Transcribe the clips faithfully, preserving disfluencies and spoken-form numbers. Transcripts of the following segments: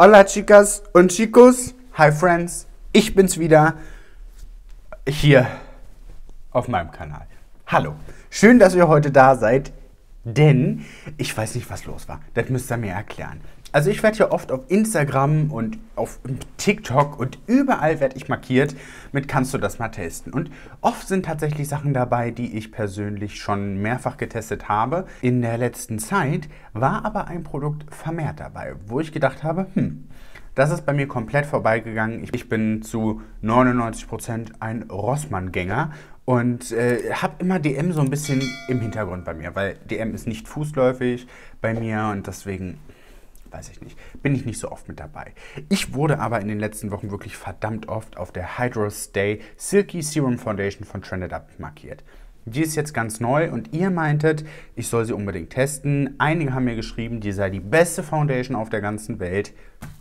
Hola Chicas und Chicos, hi Friends, ich bin's wieder hier auf meinem Kanal. Hallo, schön, dass ihr heute da seid, denn ich weiß nicht, was los war. Das müsst ihr mir erklären. Also ich werde hier oft auf Instagram und auf TikTok und überall werde ich markiert mit "Kannst du das mal testen?" Und oft sind tatsächlich Sachen dabei, die ich persönlich schon mehrfach getestet habe. In der letzten Zeit war aber ein Produkt vermehrt dabei, wo ich gedacht habe, hm, das ist bei mir komplett vorbeigegangen. Ich bin zu neunundneunzig Prozent ein Rossmann-Gänger und äh, habe immer D M so ein bisschen im Hintergrund bei mir, weil D M ist nicht fußläufig bei mir und deswegen, weiß ich nicht, bin ich nicht so oft mit dabei. Ich wurde aber in den letzten Wochen wirklich verdammt oft auf der Hydro Stay Silky Serum Foundation von Trended Up markiert. Die ist jetzt ganz neu und ihr meintet, ich soll sie unbedingt testen. Einige haben mir geschrieben, die sei die beste Foundation auf der ganzen Welt.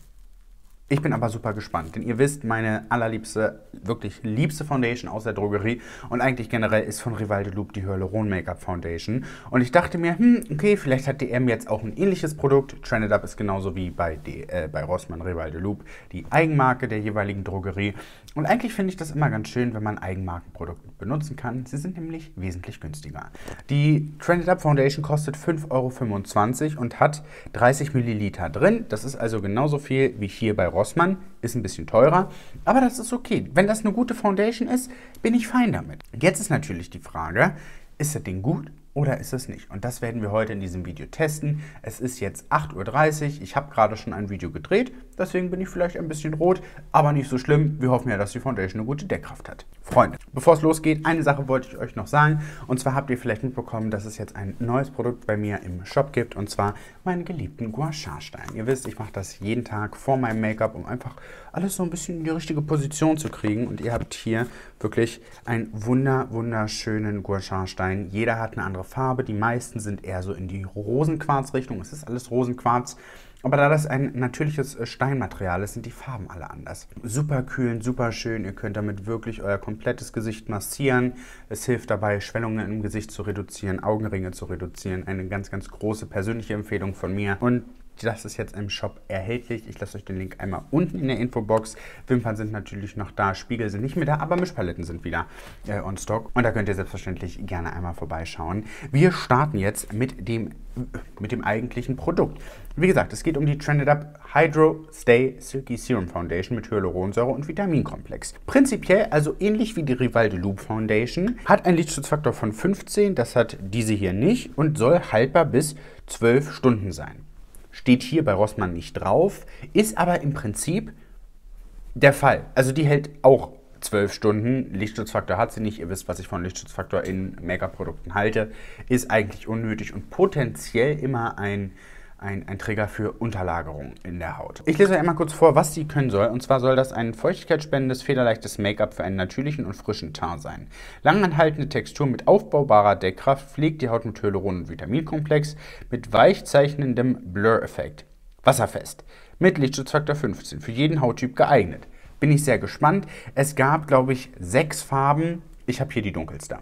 Ich bin aber super gespannt, denn ihr wisst, meine allerliebste, wirklich liebste Foundation aus der Drogerie und eigentlich generell ist von Rival de Loop die Hyaluron Make-up Foundation. Und ich dachte mir, hm, okay, vielleicht hat D M jetzt auch ein ähnliches Produkt. Trended Up ist genauso wie bei, D, äh, bei Rossmann Rival de Loop die Eigenmarke der jeweiligen Drogerie. Und eigentlich finde ich das immer ganz schön, wenn man Eigenmarkenprodukte benutzen kann. Sie sind nämlich wesentlich günstiger. Die Trended Up Foundation kostet fünf Euro fünfundzwanzig und hat dreißig Milliliter drin. Das ist also genauso viel wie hier bei Rossmann. Ist ein bisschen teurer, aber das ist okay. Wenn das eine gute Foundation ist, bin ich fein damit. Jetzt ist natürlich die Frage, ist das Ding gut oder ist es nicht? Und das werden wir heute in diesem Video testen. Es ist jetzt acht Uhr dreißig, ich habe gerade schon ein Video gedreht, deswegen bin ich vielleicht ein bisschen rot, aber nicht so schlimm. Wir hoffen ja, dass die Foundation eine gute Deckkraft hat. Freunde, bevor es losgeht, eine Sache wollte ich euch noch sagen. Und zwar habt ihr vielleicht mitbekommen, dass es jetzt ein neues Produkt bei mir im Shop gibt. Und zwar meinen geliebten Gua Sha Stein. Ihr wisst, ich mache das jeden Tag vor meinem Make-up, um einfach alles so ein bisschen in die richtige Position zu kriegen. Und ihr habt hier wirklich einen wunder, wunderschönen Gua Sha Stein. Jeder hat eine andere Farbe. Die meisten sind eher so in die Rosenquarz-Richtung. Es ist alles Rosenquarz. Aber da das ein natürliches Steinmaterial ist, sind die Farben alle anders. Super kühlend, super schön. Ihr könnt damit wirklich euer komplettes Gesicht massieren. Es hilft dabei, Schwellungen im Gesicht zu reduzieren, Augenringe zu reduzieren. Eine ganz, ganz große persönliche Empfehlung von mir. Und das ist jetzt im Shop erhältlich. Ich lasse euch den Link einmal unten in der Infobox. Wimpern sind natürlich noch da, Spiegel sind nicht mehr da, aber Mischpaletten sind wieder äh, on Stock. Und da könnt ihr selbstverständlich gerne einmal vorbeischauen. Wir starten jetzt mit dem, mit dem eigentlichen Produkt. Wie gesagt, es geht um die Trended Up Hydro Stay Silky Serum Foundation mit Hyaluronsäure und Vitaminkomplex. Prinzipiell also ähnlich wie die Rival de Loop Foundation, hat einen Lichtschutzfaktor von fünfzehn, das hat diese hier nicht und soll haltbar bis zwölf Stunden sein. Steht hier bei Rossmann nicht drauf, ist aber im Prinzip der Fall. Also die hält auch zwölf Stunden. Lichtschutzfaktor hat sie nicht. Ihr wisst, was ich von Lichtschutzfaktor in Make-up-Produkten halte. Ist eigentlich unnötig und potenziell immer ein, ein, ein Trigger für Unterlagerung in der Haut. Ich lese euch einmal kurz vor, was die können soll. Und zwar soll das ein feuchtigkeitsspendendes, federleichtes Make-up für einen natürlichen und frischen Teint sein. Langanhaltende Textur mit aufbaubarer Deckkraft, pflegt die Haut mit Hyaluron- und Vitaminkomplex, mit weichzeichnendem Blur-Effekt. Wasserfest, mit Lichtschutzfaktor fünfzehn, für jeden Hauttyp geeignet. Bin ich sehr gespannt. Es gab, glaube ich, sechs Farben. Ich habe hier die dunkelste.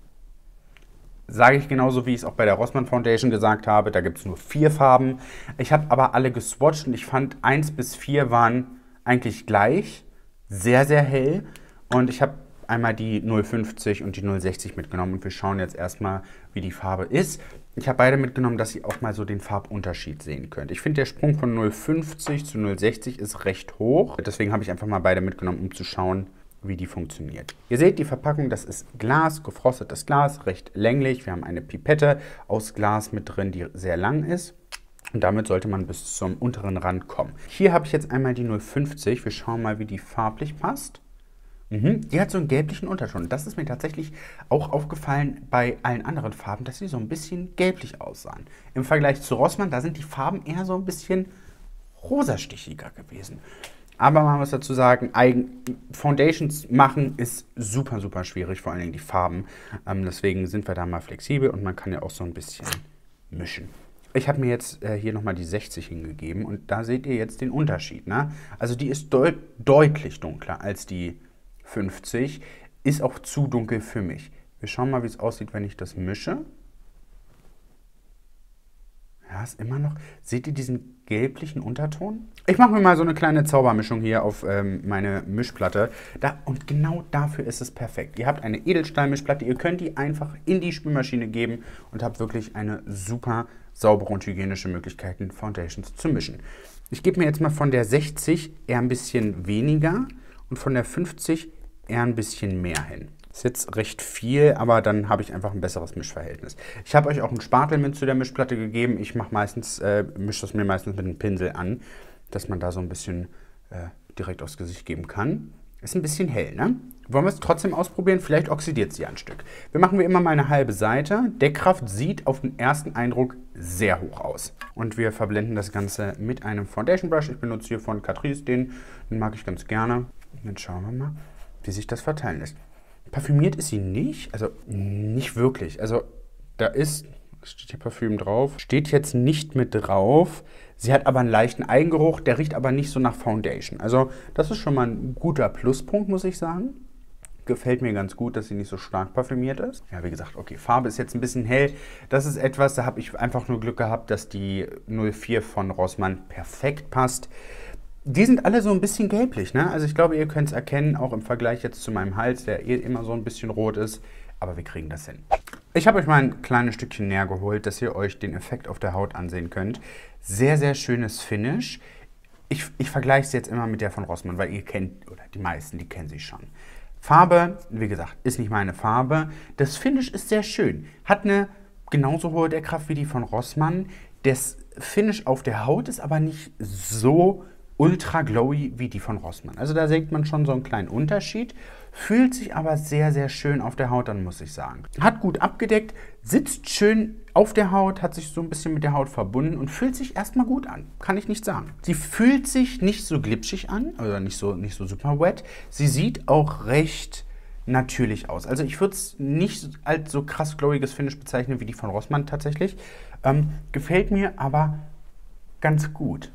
Sage ich genauso, wie ich es auch bei der Rossmann Foundation gesagt habe. Da gibt es nur vier Farben. Ich habe aber alle geswatcht und ich fand, eins bis vier waren eigentlich gleich. Sehr, sehr hell. Und ich habe einmal die null fünfzig und die null sechzig mitgenommen. Und wir schauen jetzt erstmal, wie die Farbe ist. Ich habe beide mitgenommen, dass ihr auch mal so den Farbunterschied sehen könnt. Ich finde, der Sprung von null fünfzig zu null sechzig ist recht hoch. Deswegen habe ich einfach mal beide mitgenommen, um zu schauen, wie die funktioniert. Ihr seht die Verpackung, das ist Glas, gefrostetes Glas, recht länglich. Wir haben eine Pipette aus Glas mit drin, die sehr lang ist. Und damit sollte man bis zum unteren Rand kommen. Hier habe ich jetzt einmal die null fünfzig. Wir schauen mal, wie die farblich passt. Mhm. Die hat so einen gelblichen Unterton. Das ist mir tatsächlich auch aufgefallen bei allen anderen Farben, dass sie so ein bisschen gelblich aussahen. Im Vergleich zu Rossmann, da sind die Farben eher so ein bisschen rosastichiger gewesen. Aber man muss dazu sagen, Eigen Foundations machen ist super, super schwierig, vor allen Dingen die Farben. Ähm, deswegen sind wir da mal flexibel und man kann ja auch so ein bisschen mischen. Ich habe mir jetzt äh, hier nochmal die sechzig hingegeben und da seht ihr jetzt den Unterschied. Ne? Also die ist deut deutlich dunkler als die fünfzig, ist auch zu dunkel für mich. Wir schauen mal, wie es aussieht, wenn ich das mische. Ja, ist immer noch, seht ihr diesen gelblichen Unterton. Ich mache mir mal so eine kleine Zaubermischung hier auf ähm, meine Mischplatte. Da, und genau dafür ist es perfekt. Ihr habt eine Edelstahlmischplatte, ihr könnt die einfach in die Spülmaschine geben und habt wirklich eine super saubere und hygienische Möglichkeit, Foundations zu mischen. Ich gebe mir jetzt mal von der sechzig eher ein bisschen weniger und von der fünfzig eher ein bisschen mehr hin. Ist jetzt recht viel, aber dann habe ich einfach ein besseres Mischverhältnis. Ich habe euch auch einen Spatel mit zu der Mischplatte gegeben. Ich mache meistens, äh, mische das mir meistens mit einem Pinsel an, dass man da so ein bisschen äh, direkt aufs Gesicht geben kann. Ist ein bisschen hell, ne? Wollen wir es trotzdem ausprobieren? Vielleicht oxidiert sie ein Stück. Wir machen wie immer mal eine halbe Seite. Deckkraft sieht auf den ersten Eindruck sehr hoch aus. Und wir verblenden das Ganze mit einem Foundation Brush. Ich benutze hier von Catrice den. Den mag ich ganz gerne. Und jetzt schauen wir mal, wie sich das verteilen lässt. Parfümiert ist sie nicht, also nicht wirklich. Also da ist, steht hier Parfüm drauf, steht jetzt nicht mit drauf. Sie hat aber einen leichten Eigengeruch, der riecht aber nicht so nach Foundation. Also das ist schon mal ein guter Pluspunkt, muss ich sagen. Gefällt mir ganz gut, dass sie nicht so stark parfümiert ist. Ja, wie gesagt, okay, Farbe ist jetzt ein bisschen hell. Das ist etwas, da habe ich einfach nur Glück gehabt, dass die null vier von Rossmann perfekt passt. Die sind alle so ein bisschen gelblich, ne? Also ich glaube, ihr könnt es erkennen, auch im Vergleich jetzt zu meinem Hals, der eh immer so ein bisschen rot ist. Aber wir kriegen das hin. Ich habe euch mal ein kleines Stückchen näher geholt, dass ihr euch den Effekt auf der Haut ansehen könnt. Sehr, sehr schönes Finish. Ich, ich vergleiche es jetzt immer mit der von Rossmann, weil ihr kennt, oder die meisten, die kennen sie schon. Farbe, wie gesagt, ist nicht meine Farbe. Das Finish ist sehr schön. Hat eine genauso hohe Deckkraft wie die von Rossmann. Das Finish auf der Haut ist aber nicht so ultra glowy wie die von Rossmann. Also da sieht man schon so einen kleinen Unterschied. Fühlt sich aber sehr, sehr schön auf der Haut an, muss ich sagen. Hat gut abgedeckt, sitzt schön auf der Haut, hat sich so ein bisschen mit der Haut verbunden und fühlt sich erstmal gut an. Kann ich nicht sagen. Sie fühlt sich nicht so glitschig an, oder nicht so, nicht so super wet. Sie sieht auch recht natürlich aus. Also ich würde es nicht als so krass glowiges Finish bezeichnen wie die von Rossmann tatsächlich. Ähm, gefällt mir aber ganz gut.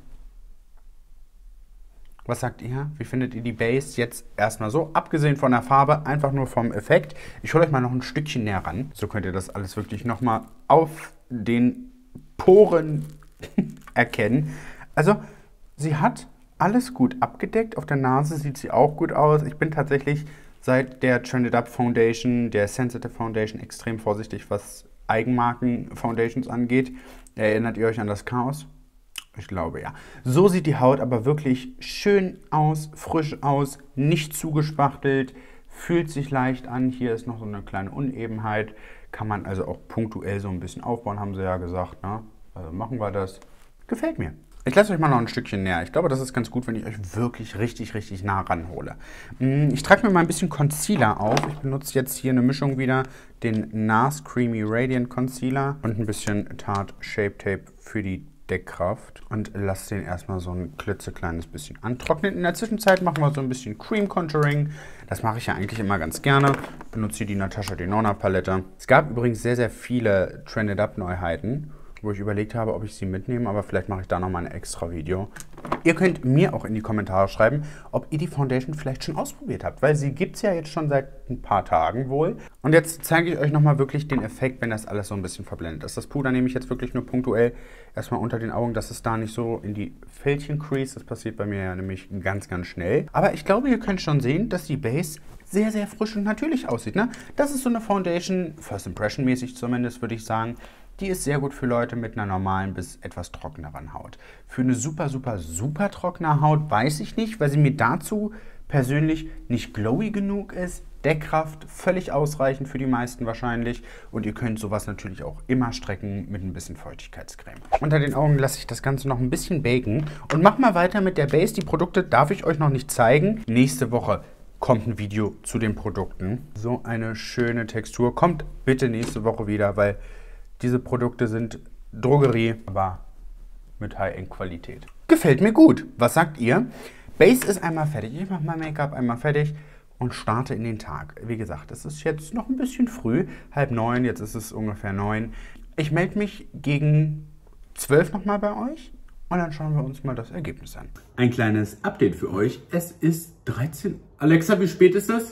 Was sagt ihr? Wie findet ihr die Base jetzt erstmal so? Abgesehen von der Farbe, einfach nur vom Effekt. Ich hole euch mal noch ein Stückchen näher ran. So könnt ihr das alles wirklich nochmal auf den Poren erkennen. Also, sie hat alles gut abgedeckt. Auf der Nase sieht sie auch gut aus. Ich bin tatsächlich seit der Trended Up Foundation, der Sensitive Foundation, extrem vorsichtig, was Eigenmarken-Foundations angeht. Erinnert ihr euch an das Chaos? Ich glaube, ja. So sieht die Haut aber wirklich schön aus, frisch aus, nicht zugespachtelt, fühlt sich leicht an. Hier ist noch so eine kleine Unebenheit. Kann man also auch punktuell so ein bisschen aufbauen, haben sie ja gesagt. Ne? Also machen wir das. Gefällt mir. Ich lasse euch mal noch ein Stückchen näher. Ich glaube, das ist ganz gut, wenn ich euch wirklich richtig, richtig nah ranhole. Ich trage mir mal ein bisschen Concealer auf. Ich benutze jetzt hier eine Mischung wieder, den NARS Creamy Radiant Concealer und ein bisschen Tarte Shape Tape für die Deckkraft und lasst den erstmal so ein klitzekleines bisschen antrocknen. In der Zwischenzeit machen wir so ein bisschen Cream Contouring. Das mache ich ja eigentlich immer ganz gerne. Ich benutze hier die Natasha Denona Palette. Es gab übrigens sehr, sehr viele Trended Up Neuheiten, wo ich überlegt habe, ob ich sie mitnehme, aber vielleicht mache ich da nochmal ein extra Video. Ihr könnt mir auch in die Kommentare schreiben, ob ihr die Foundation vielleicht schon ausprobiert habt, weil sie gibt es ja jetzt schon seit ein paar Tagen wohl. Und jetzt zeige ich euch nochmal wirklich den Effekt, wenn das alles so ein bisschen verblendet ist. Das Puder nehme ich jetzt wirklich nur punktuell erstmal unter den Augen, dass es da nicht so in die Fältchen crease. Das passiert bei mir ja nämlich ganz, ganz schnell. Aber ich glaube, ihr könnt schon sehen, dass die Base sehr, sehr frisch und natürlich aussieht. Ne? Das ist so eine Foundation, First Impression mäßig zumindest, würde ich sagen. Die ist sehr gut für Leute mit einer normalen bis etwas trockeneren Haut. Für eine super, super, super trockene Haut weiß ich nicht, weil sie mir dazu persönlich nicht glowy genug ist. Deckkraft völlig ausreichend für die meisten wahrscheinlich. Und ihr könnt sowas natürlich auch immer strecken mit ein bisschen Feuchtigkeitscreme. Unter den Augen lasse ich das Ganze noch ein bisschen baken. Und mach mal weiter mit der Base. Die Produkte darf ich euch noch nicht zeigen. Nächste Woche kommt ein Video zu den Produkten. So eine schöne Textur. Kommt bitte nächste Woche wieder, weil diese Produkte sind Drogerie, aber mit High-End-Qualität. Gefällt mir gut. Was sagt ihr? Base ist einmal fertig. Ich mache mein Make-up einmal fertig und starte in den Tag. Wie gesagt, es ist jetzt noch ein bisschen früh. Halb neun, jetzt ist es ungefähr neun. Ich melde mich gegen zwölf nochmal bei euch und dann schauen wir uns mal das Ergebnis an. Ein kleines Update für euch. Es ist dreizehn Uhr. Alexa, wie spät ist es?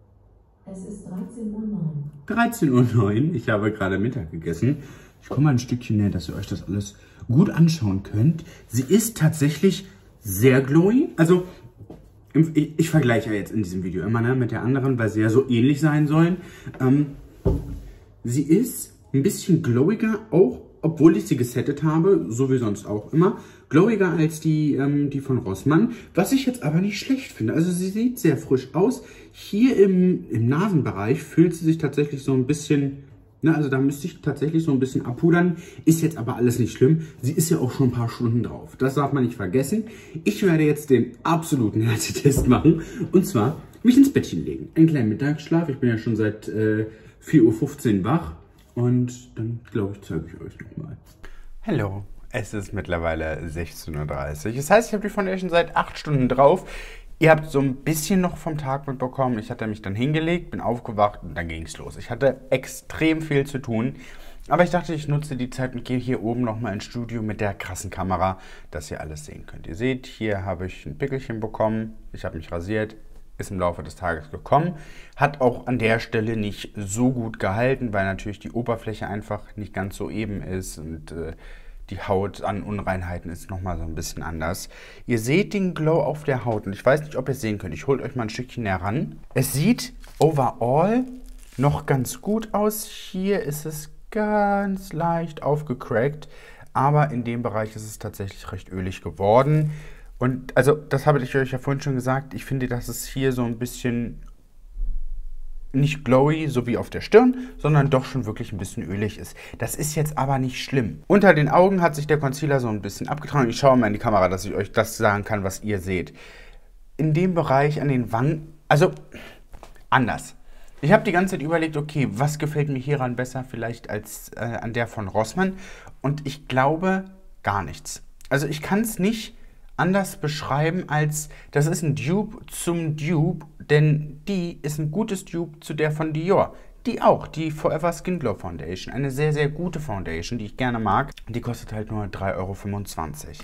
Es ist dreizehn Uhr neun. dreizehn Uhr neun. Ich habe gerade Mittag gegessen. Ich komme mal ein Stückchen näher, dass ihr euch das alles gut anschauen könnt, sie ist tatsächlich sehr glowy. Also ich, ich vergleiche ja jetzt in diesem Video immer, ne, mit der anderen, weil sie ja so ähnlich sein sollen. Ähm, sie ist ein bisschen glowiger, auch obwohl ich sie gesettet habe, so wie sonst auch immer. Glowiger als die, ähm, die von Rossmann, was ich jetzt aber nicht schlecht finde. Also sie sieht sehr frisch aus. Hier im, im Nasenbereich fühlt sie sich tatsächlich so ein bisschen, ne, also da müsste ich tatsächlich so ein bisschen abpudern. Ist jetzt aber alles nicht schlimm. Sie ist ja auch schon ein paar Stunden drauf. Das darf man nicht vergessen. Ich werde jetzt den absoluten Härtetest machen. Und zwar mich ins Bettchen legen. Einen kleinen Mittagsschlaf. Ich bin ja schon seit äh, vier Uhr fünfzehn wach. Und dann, glaube ich, zeige ich euch nochmal. Hallo, es ist mittlerweile sechzehn Uhr dreißig. Das heißt, ich habe die Foundation seit acht Stunden drauf. Ihr habt so ein bisschen noch vom Tag mitbekommen. Ich hatte mich dann hingelegt, bin aufgewacht und dann ging es los. Ich hatte extrem viel zu tun. Aber ich dachte, ich nutze die Zeit und gehe hier oben nochmal ins Studio mit der krassen Kamera, dass ihr alles sehen könnt. Ihr seht, hier habe ich ein Pickelchen bekommen. Ich habe mich rasiert. Ist im Laufe des Tages gekommen, hat auch an der Stelle nicht so gut gehalten, weil natürlich die Oberfläche einfach nicht ganz so eben ist und äh, die Haut an Unreinheiten ist nochmal so ein bisschen anders. Ihr seht den Glow auf der Haut und ich weiß nicht, ob ihr es sehen könnt. Ich hole euch mal ein Stückchen näher ran. Es sieht overall noch ganz gut aus. Hier ist es ganz leicht aufgecrackt, aber in dem Bereich ist es tatsächlich recht ölig geworden. Und also, das habe ich euch ja vorhin schon gesagt, ich finde, dass es hier so ein bisschen nicht glowy, so wie auf der Stirn, sondern doch schon wirklich ein bisschen ölig ist. Das ist jetzt aber nicht schlimm. Unter den Augen hat sich der Concealer so ein bisschen abgetragen. Ich schaue mal in die Kamera, dass ich euch das sagen kann, was ihr seht. In dem Bereich an den Wangen, also anders. Ich habe die ganze Zeit überlegt, okay, was gefällt mir hieran besser vielleicht als äh, an der von Rossmann? Und ich glaube, gar nichts. Also ich kann es nicht anders beschreiben als, das ist ein Dupe zum Dupe, denn die ist ein gutes Dupe zu der von Dior. Die auch, die Forever Skin Glow Foundation. Eine sehr, sehr gute Foundation, die ich gerne mag. Die kostet halt nur drei Euro fünfundzwanzig.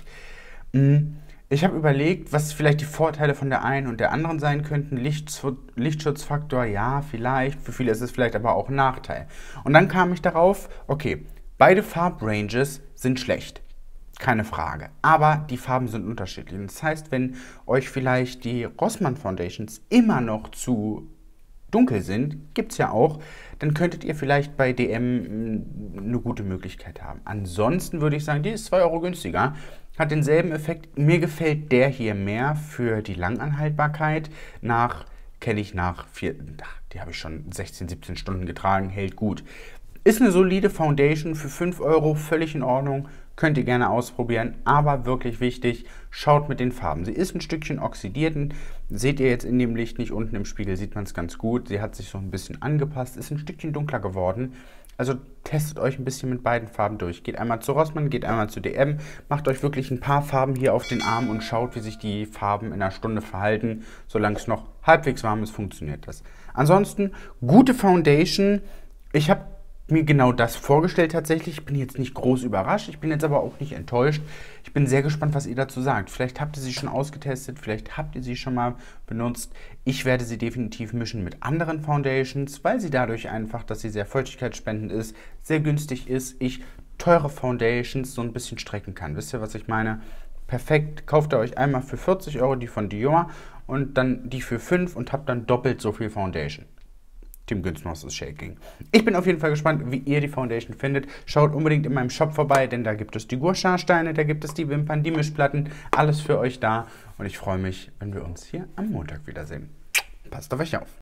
Ich habe überlegt, was vielleicht die Vorteile von der einen und der anderen sein könnten. Licht, Lichtschutzfaktor, ja, vielleicht. Für viele ist es vielleicht aber auch ein Nachteil. Und dann kam ich darauf, okay, beide Farbranges sind schlecht. Keine Frage. Aber die Farben sind unterschiedlich. Das heißt, wenn euch vielleicht die Rossmann Foundations immer noch zu dunkel sind, gibt es ja auch, dann könntet ihr vielleicht bei D M eine gute Möglichkeit haben. Ansonsten würde ich sagen, die ist zwei Euro günstiger, hat denselben Effekt. Mir gefällt der hier mehr für die Langanhaltbarkeit. Nach, kenne ich nach vier, die habe ich schon sechzehn, siebzehn Stunden getragen, hält gut. Ist eine solide Foundation für fünf Euro, völlig in Ordnung. Könnt ihr gerne ausprobieren, aber wirklich wichtig, schaut mit den Farben. Sie ist ein Stückchen oxidiert, seht ihr jetzt in dem Licht nicht, unten im Spiegel sieht man es ganz gut. Sie hat sich so ein bisschen angepasst, ist ein Stückchen dunkler geworden. Also testet euch ein bisschen mit beiden Farben durch. Geht einmal zu Rossmann, geht einmal zu D M, macht euch wirklich ein paar Farben hier auf den Arm und schaut, wie sich die Farben in einer Stunde verhalten. Solange es noch halbwegs warm ist, funktioniert das. Ansonsten, gute Foundation. Ich habe mir genau das vorgestellt tatsächlich. Ich bin jetzt nicht groß überrascht, ich bin jetzt aber auch nicht enttäuscht. Ich bin sehr gespannt, was ihr dazu sagt. Vielleicht habt ihr sie schon ausgetestet, vielleicht habt ihr sie schon mal benutzt. Ich werde sie definitiv mischen mit anderen Foundations, weil sie dadurch einfach, dass sie sehr feuchtigkeitsspendend ist, sehr günstig ist, ich teure Foundations so ein bisschen strecken kann. Wisst ihr, was ich meine? Perfekt, kauft ihr euch einmal für vierzig Euro die von Dior und dann die für fünf und habt dann doppelt so viel Foundation. Tim Günznos ist shaking. Ich bin auf jeden Fall gespannt, wie ihr die Foundation findet. Schaut unbedingt in meinem Shop vorbei, denn da gibt es die Gouache-Steine, da gibt es die Wimpern, die Mischplatten, alles für euch da. Und ich freue mich, wenn wir uns hier am Montag wiedersehen. Passt auf euch auf.